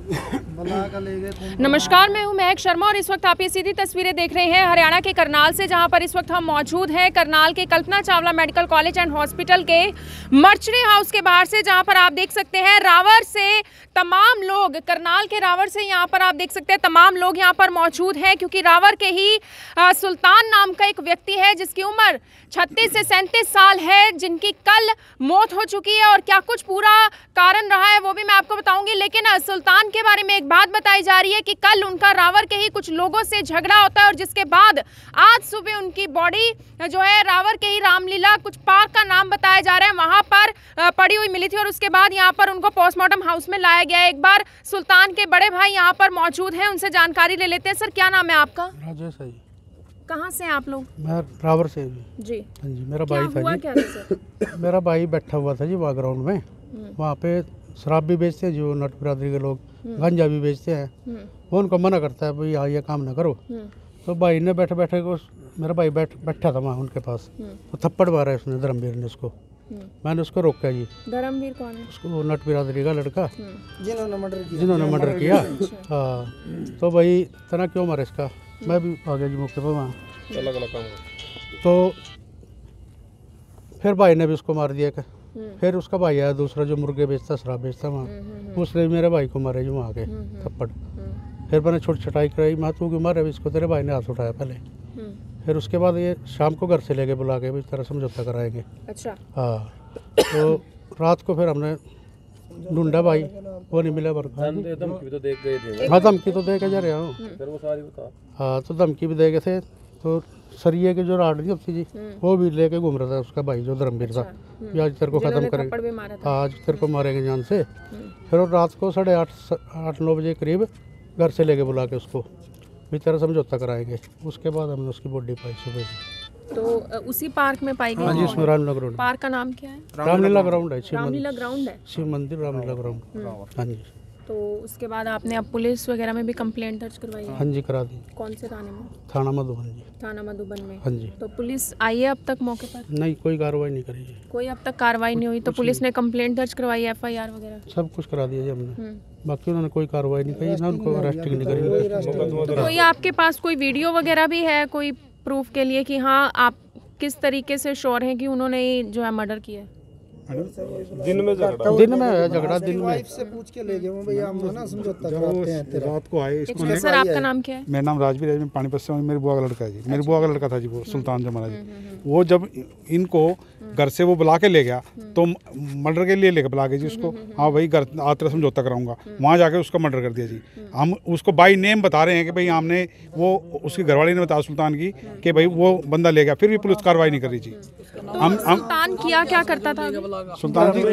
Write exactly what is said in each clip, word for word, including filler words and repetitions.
नमस्कार, मैं हूं महक शर्मा और इस वक्त आप ये सीधी तस्वीरें देख रहे हैं हरियाणा के करनाल से, जहां पर इस वक्त हम मौजूद हैं करनाल के Kalpana Chawla medical college and hospital के मर्चरी हाउस के बाहर से, जहां पर आप देख सकते हैं रावर से तमाम लोग, करनाल के रावर से यहां पर आप देख सकते हैं तमाम लोग यहां पर मौजूद हैं, क्योंकि रावर के ही आ, सुल्तान नाम का एक व्यक्ति है जिसकी उम्र छत्तीस से सैंतीस साल है, जिनकी कल मौत हो चुकी है और क्या कुछ पूरा कारण रहा है वो भी मैं आपको बताऊंगी। लेकिन सुल्तान के बारे में एक बात बताई जा रही है कि कल उनका रावर के ही कुछ लोगों से झगड़ा होता है और जिसके बाद आज सुबह उनकी बॉडी जो है रावर के ही रामलीला कुछ पार्क का नाम बताया जा रहा है वहां पर पड़ी हुई मिली थी और उसके बाद यहां पर उनको पोस्टमार्टम हाउस में लाया गया है। एक बार सुल्तान के बड़े भाई यहां पर मौजूद हैं, उनसे जानकारी ले लेते हैं। सर, क्या नाम है आपका? राजेश है। कहाँ से हैं आप लोग? मैं रावर से जी। हाँ जी, मेरा भाई था हुआ जी। क्या सर? मेरा भाई बैठा हुआ था जी वहाँ ग्राउंड में, वहाँ पे शराब भी बेचते हैं जो नट बिरादरी के लोग, गंजा भी बेचते हैं। वो उनको मना करता है भाई हाँ ये काम ना करो। तो भाई ने बैठे बैठे को मेरा भाई बैठ बैठा था वहाँ उनके पास, तो थप्पड़ मारा उसने, धर्मवीर ने उसको। मैंने उसको रोका जी। धर्मवीर कौन है? उसको नट बिरादरी का लड़का जिन्होंने मर्डर किया जिन्होंने मर्डर किया। हाँ, तो भाई तना क्यों मारा इसका? मैं भी आ गया जी मौके पर वहाँ। अलग अलग काम तो फिर भाई ने भी उसको मार दिया। फिर उसका भाई आया दूसरा जो मुर्गे बेचता शराब बेचता वहाँ, उसने मेरे भाई को मारे जो वहाँ के थप्पड़। फिर मैंने छोटी छटाई कराई, मैं तू क्यों मारे इसको, तेरे भाई ने हाथ उठाया पहले। फिर उसके बाद ये शाम को घर से लेके बुला के भी तरह समझौता कराएंगे। अच्छा। हाँ, तो रात को फिर हमने ढूंढा भाई, वो नहीं मिला। धमकी तो दे गए थे। हाँ, धमकी तो दे के जा रहा हूँ। हाँ, तो धमकी भी दे गए थे। तो सरिये के जो राड नहीं होती जी, वो भी लेके घूम रहा था उसका भाई जो धर्मवीर था, आज तेरे को खत्म करेंगे, हाँ आज तेरे को मारेंगे जान से। फिर वो रात को साढ़े आठ आठ नौ बजे करीब घर से लेके बुला के उसको भी तरह समझौता कराएंगे। उसके बाद हमने उसकी बॉडी पाई सुबह। तो उसी पार्क में पाई गई? हाँ जी, उसमें रामलीला ग्राउंड। पार्क का नाम क्या है? रामलीला ग्राउंड है। रामलीला ग्राउंड है, शिव मंदिर रामलीला ग्राउंड। हाँ जी। तो उसके बाद आपने अब पुलिस वगैरह में भी कंप्लेंट दर्ज करवाई है? हाँ जी, करा दी। कौन से थाने में? थाना मधुबन जी। थाना मधुबन में। हाँ जी। तो पुलिस आई है अब तक मौके पर? नहीं, कोई कार्रवाई नहीं करी है। कोई अब तक कार्रवाई नहीं हुई? तो पुलिस ने कंप्लेंट दर्ज करवाई, एफ आई आर वगैरह सब कुछ करा दिया जी हमने, बाकी उन्होंने कोई कार्रवाई नहीं करी, ना उनको अरेस्टिंग नहीं करी। कोई आपके पास कोई वीडियो वगैरह भी है कोई प्रूफ के लिए कि हाँ आप किस तरीके से श्योर हैं कि उन्होंने जो है मर्डर किया है? दिन में झगड़ा दिन में है झगड़ा, दिन में वाइफ से पूछ के ले गए वो भैया, हम ना समझौता कराते हैं तेरा। रात को आए इसको। अच्छा सर, आपका नाम क्या है? मेरा नाम राजवीर है, मैं पानीपत से हूँ। मेरी बुआ का लड़का है जी, मेरी बुआ का लड़का था जी वो सुल्तान जमाना जी। वो जब इनको घर से वो बुला के ले गया तो मर्डर के लिए लेकर बुला के जी उसको, हाँ भाई घर आते समझौता कराऊंगा, वहाँ जाके उसका मर्डर कर दिया जी। हम उसको बाई नेम बता रहे हैं कि भाई हमने वो उसकी घरवाली ने बताया सुल्तान की कि भाई वो बंदा ले गया, फिर भी पुलिस कार्रवाई नहीं कर रही जी। हम सुल्तान किया क्या करता था? सुल्तान जी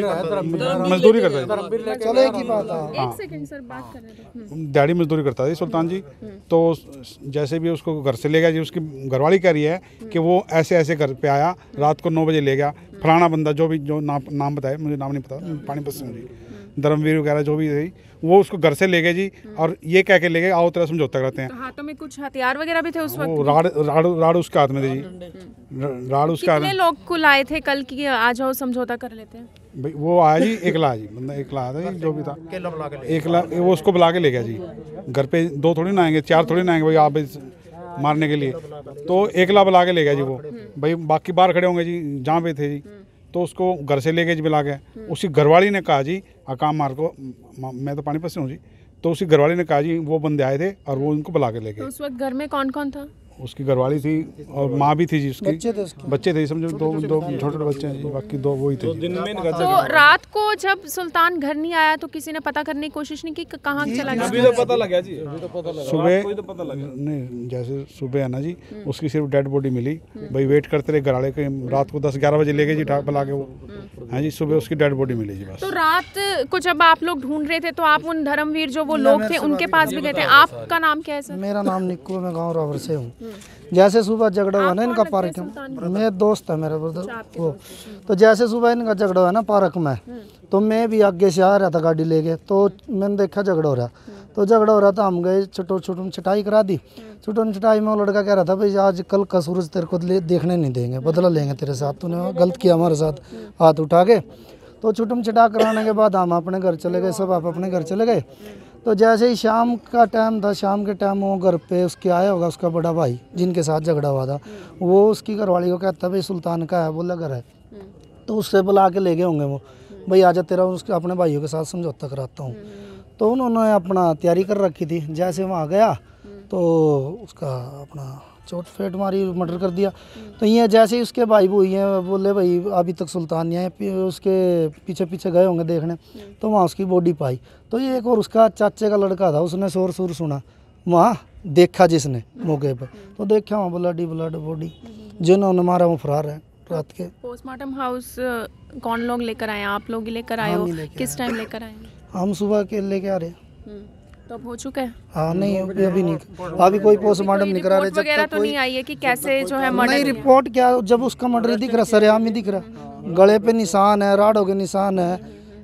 मजदूरी करता है। चलो एक ही बात है। एक सेकंड सर, बात कर रहे थे। दिहाड़ी मजदूरी करता है सुल्तान जी। तो जैसे भी उसको घर से ले गया जी, उसकी घरवाली कह रही है कि वो ऐसे ऐसे घर पे आया, रात को नौ बजे ले गया, फलाना बंदा जो भी जो नाम नाम बताया, मुझे नाम नहीं पता, पानीपत से जी, धर्मवीर वगैरह जो भी थी, वो उसको घर से ले गए जी और ये कह के ले गए आओ तेरा समझौता कराते हैं। तो हाथों में कुछ हथियार वगैरह भी थे उस वक्त? वो राड़ राड़ राड़ उसके हाथ में थे जी, राड़ उसके हाथ में। कितने लोग को लाए थे कल की आ जाओ समझौता कर लेते हैं? भाई वो आया जी, एकला जी, बंदा एकला आया था जी, जो भी था एकला, वो उसको बुला के ले गया जी। घर पे दो थोड़ी ना आएंगे, चार थोड़ी ना आएंगे भाई आप मारने के लिए, तो एकला बुला के ले गया जी वो। भाई बाकी बाहर खड़े होंगे जी जहाँ पे थे जी, तो उसको घर से ले गए जी बुला के। उसकी घरवाली ने कहा जी अकाम मार को, मैं तो पानीपत से हूँ जी, तो उसकी घरवाली ने कहा जी वो बंदे आए थे और वो उनको बुला के ले गए। तो उस वक्त घर में कौन कौन था? उसकी घरवाली थी और माँ भी थी जी उसकी, बच्चे थे उसके। बच्चे थे समझो, दो दो छोटे छोटे बच्चे हैं जी, बाकी दो वही थे जी। तो रात को जब सुल्तान घर नहीं आया तो किसी ने पता करने की कोशिश नहीं की कहाँ चला गया? अभी तो पता लगा जी, अभी तो पता लगा सुबह तो पता लगा नहीं, जैसे सुबह है ना जी, उसकी सिर्फ डेड बॉडी मिली। भाई वेट करते रहे घरवाले के, रात को दस ग्यारह बजे ले गए जी ठाक बुला के वो, हाँ जी, सुबह उसकी डेड बॉडी मिली जी बस। तो रात को जब आप लोग ढूंढ रहे थे तो आप उन धर्मवीर जो वो लोग थे उनके पास भी गए थे? आपका नाम क्या है सर? मेरा नाम निक्कू, मैं गाँव रावर से हूँ। जैसे सुबह झगड़ा हुआ ना इनका पार्क में, मेरे दोस्त है मेरे ब्रदर वो, तो जैसे सुबह इनका झगड़ा हुआ ना पार्क में, तो मैं भी आगे से आ रहा था गाड़ी लेके, तो मैंने देखा झगड़ा हो रहा, तो झगड़ा हो रहा था, हम गए छोटो छोटो छटाई करा दी। छोटो छटाई में वो लड़का कह रहा था भाई आज कल का सूरज तेरे को देखने नहीं देंगे, बदला लेंगे तेरे साथ, तूने गलत किया हमारे साथ, हाथ उठा के। तो छुटम छटा कराने के बाद हम अपने घर चले गए, सब आप अपने घर चले गए। तो जैसे ही शाम का टाइम था, शाम के टाइम वो घर पे उसके आया होगा उसका बड़ा भाई जिनके साथ झगड़ा हुआ था, वो उसकी घरवाली को कहता भाई सुल्तान का है, बोला घर है, तो उससे बुला के ले गए होंगे वो, भाई आजा तेरा उसके अपने भाइयों के साथ समझौता कराता हूँ। तो उन्होंने अपना तैयारी कर रखी थी, जैसे वहाँ गया तो उसका अपना चोट फेट मारी, मर्डर कर दिया। तो ये जैसे ही उसके भाई हुई हैं, बोले भाई अभी तक सुल्तान नहीं आए, उसके पीछे पीछे गए होंगे देखने, तो वहाँ उसकी बॉडी पाई। तो ये एक और उसका चाचे का लड़का था, उसने शोर शोर सुना, वहाँ देखा जिसने मौके पर, तो देखा वहाँ ब्लड ब्लड बॉडी, जिन्होंने मारा वो फरार है रात के। पोस्टमार्टम हाउस कौन लोग लेकर आए? आप लोग लेकर आए हो? किस टाइम लेकर आए? हम सुबह के लेके आ रहे। तो अब हो चुका है? हाँ नहीं अभी अभी नहीं, अभी कोई पोस्टमार्टम नहीं करा रहे। वगैरह तो नहीं आई है कि कैसे जो है मर्डर? नहीं रिपोर्ट क्या, जब उसका मर्डर दिख रहा, सरेआम ही दिख रहा, गले पे निशान है, राड़ों के निशान है,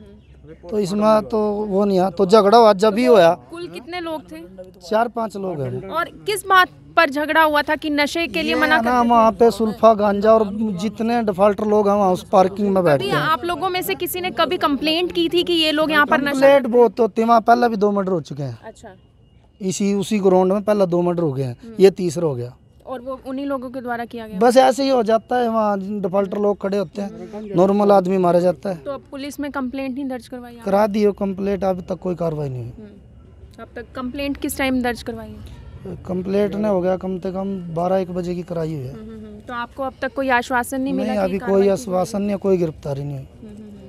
तो इसमें तो वो नहीं है। तो झगड़ा हुआ जब भी हुआ। कुल कितने लोग थे? चार पांच लोग हैं। और किस बात पर झगड़ा हुआ था कि नशे के लिए मना करते थे? वहाँ पे सुल्फा गांजा और जितने डिफाल्टर लोग हैं वहाँ उस पार्किंग में बैठते हैं। आप लोगों में से किसी ने कभी कंप्लेंट की थी कि ये लोग यहाँ पर नशा? कंप्लेंट बहुत होती है, वहाँ पहले भी दो मर्डर हो चुके हैं। अच्छा। इसी उसी ग्राउंड में पहले दो मर्डर हो गए हैं, ये तीसरा हो गया। और वो उन्हीं लोगों के द्वारा किया गया? बस ऐसे ही हो जाता है, वहाँ डिफाल्टर लोग खड़े होते हैं, नॉर्मल आदमी मारा जाता है। तो अब पुलिस में कंप्लेंट नहीं दर्ज करवाई? करा दी हो कंप्लेंट, अभी तक कोई कार्रवाई नहीं हुई। अब तक कंप्लेंट किस टाइम दर्ज करवाई है? कंप्लेंट ने हो गया कम से कम बारह एक बजे की कराई हुई है। तो आपको अब तक कोई आश्वासन नहीं मिला? नहीं अभी कोई आश्वासन नहीं, कोई गिरफ्तारी नहीं हुई।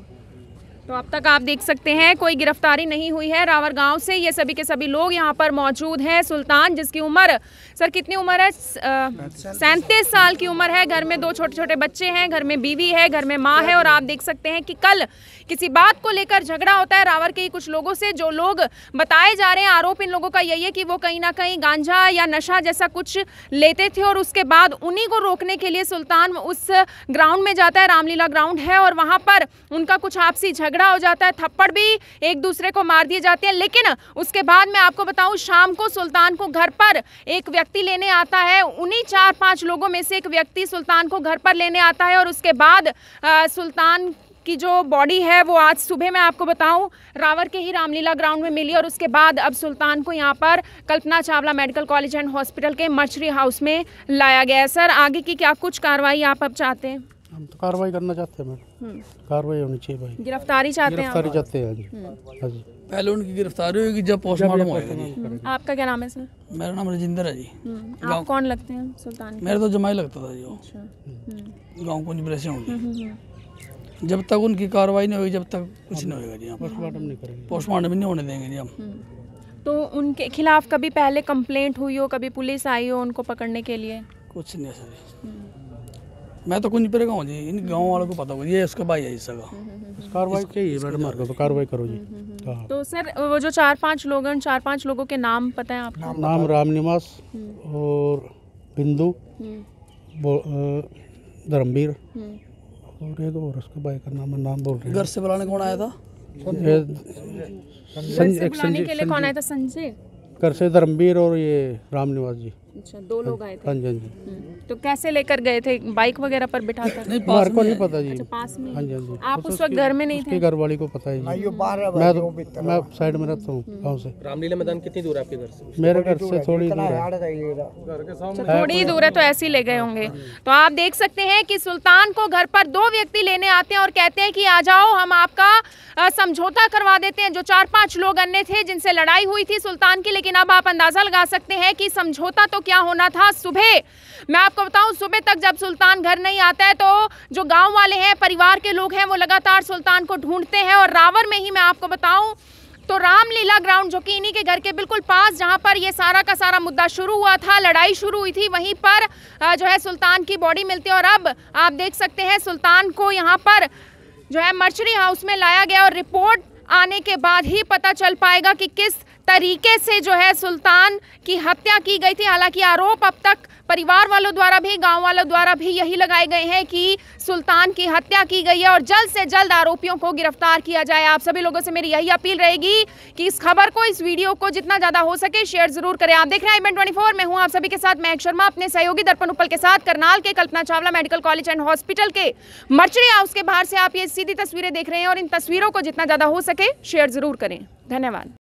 तो अब तक आप देख सकते हैं कोई गिरफ्तारी नहीं हुई है रावर गांव से। ये सभी के सभी लोग यहाँ पर मौजूद हैं। सुल्तान जिसकी उम्र, सर कितनी उम्र है? सैंतीस साल की उम्र है। घर में दो छोटे छोटे बच्चे हैं, घर में बीवी है, घर में माँ है। और आप देख सकते हैं कि कल किसी बात को लेकर झगड़ा होता है रावर के कुछ लोगों से, जो लोग बताए जा रहे हैं। आरोप इन लोगों का यही है कि वो कहीं ना कहीं गांजा या नशा जैसा कुछ लेते थे और उसके बाद उन्हीं को रोकने के लिए सुल्तान उस ग्राउंड में जाता है, रामलीला ग्राउंड है, और वहाँ पर उनका कुछ आपसी झगड़ा हो जाता है, थप्पड़ भी एक दूसरे को मार दिए जाते हैं। लेकिन उसके बाद मैं आपको बताऊं, शाम को सुल्तान को घर पर एक व्यक्ति लेने आता है। उन्हीं चार पांच लोगों में से एक व्यक्ति सुल्तान को घर पर लेने आता है और उसके बाद आ, सुल्तान की जो बॉडी है वो आज सुबह मैं आपको बताऊं रावर के ही रामलीला ग्राउंड में मिली। और उसके बाद अब सुल्तान को यहाँ पर Kalpana Chawla medical college and hospital के मर्चरी हाउस में लाया गया है। सर आगे की क्या कुछ कार्रवाई आप अब चाहते हैं? हम तो कार्रवाई करना चाहते हैं मैम, कार्रवाई होनी चाहिए भाई। गिरफ्तारी चाहते हैं? गिरफ्तारी चाहते हैं हाँ जी। पहले उनकी गिरफ्तारी होगी जब पोस्टमार्टम होगा जी। आपका क्या नाम है सर? मेरा नाम राजेंद्र है जी। आप कौन लगते हैं सुल्तान? मेरा तो जमाई लगता था जो गाँव को डिप्रेशन होगी। जब तक उनकी कार्रवाई नहीं होगी जब तक कुछ नहीं होगा जी। पोस्टमार्टम नहीं करेंगे, पोस्टमार्टम नहीं होने देंगे जी हम। तो उनके खिलाफ कभी पहले कंप्लेंट हुई हो, कभी पुलिस आई हो उनको पकड़ने के लिए? कुछ नहीं सर, मैं तो कुछ नहीं पड़ेगा जी, इन गाँव वालों को पता होगा ये उसका भाई है इसका। कार्रवाई चाहिए मैडम, मार तो कार्रवाई करो जी। तो सर वो जो चार पांच लोग हैं, चार पांच लोगों के नाम पता है आपको? नाम राम निवास और बिंदु, धर्मवीर और एक और उसके भाई का नाम नाम बोल रहे हैं। घर से बुलाने कौन आया था? संजय के लिए कौन आया था? संजय घर से धर्मवीर और ये राम निवास जी। अच्छा, दो लोग आए थे। हाँ जी हाँ जी। तो कैसे लेकर गए थे? बाइक वगैरह पर बिठा कर? नहीं, मार को नहीं पता जी। अच्छा, पास में। हाँ जी हाँ जी। आप उस वक्त घर में नहीं थे? घर वाली को पता है जी। मैं तो मैं साइड में रहता हूँ गाँव से। रामलीला मैदान कितनी दूर है आपके घर से? मेरे घर से थोड़ी दूर है। थोड़ी दूर है, तो ऐसे ही ले गए होंगे। तो आप देख सकते हैं कि सुल्तान को घर पर दो व्यक्ति लेने आते हैं और कहते हैं कि आ जाओ, हम आपका समझौता करवा देते हैं। जो चार पांच लोग अन्य थे जिनसे लड़ाई हुई थी सुल्तान की, लेकिन अब आप अंदाजा लगा सकते हैं कि समझौता तो क्या होना था। सुबह मैं आपको बताऊं, सुबह तक जब सुल्तान घर नहीं आता है तो जो गांव वाले हैं, परिवार के लोग हैं, वो लगातार सुल्तान को ढूंढते हैं। और रावर में ही मैं आपको बताऊं तो रामलीला ग्राउंड जो कि इन्हीं के घर के बिल्कुल पास, जहां पर ये सारा का सारा मुद्दा शुरू हुआ था, लड़ाई शुरू हुई थी, वहीं पर जो है सुल्तान की बॉडी मिलती है। और अब आप देख सकते हैं सुल्तान को यहाँ पर जो है मर्चरी हाउस में लाया गया और रिपोर्ट आने के बाद ही पता चल पाएगा कि किस तरीके से जो है सुल्तान की हत्या की गई थी। हालांकि आरोप अब तक परिवार वालों द्वारा भी, गांव वालों द्वारा भी यही लगाए गए हैं कि सुल्तान की हत्या की गई है और जल्द से जल्द आरोपियों को गिरफ्तार किया जाए। आप सभी लोगों से मेरी यही अपील रहेगी कि इस खबर को, इस वीडियो को जितना ज़्यादा हो सके शेयर जरूर करें। आप देख रहे हैं I B N twenty four, मैं हूं आप सभी के साथ महक शर्मा, अपने सहयोगी दर्पण उपल के साथ करनाल के Kalpana Chawla medical college and hospital के मर्चरी हाउस के बाहर से आप ये सीधी तस्वीरें देख रहे हैं और इन तस्वीरों को जितना ज़्यादा हो सके शेयर जरूर करें। धन्यवाद।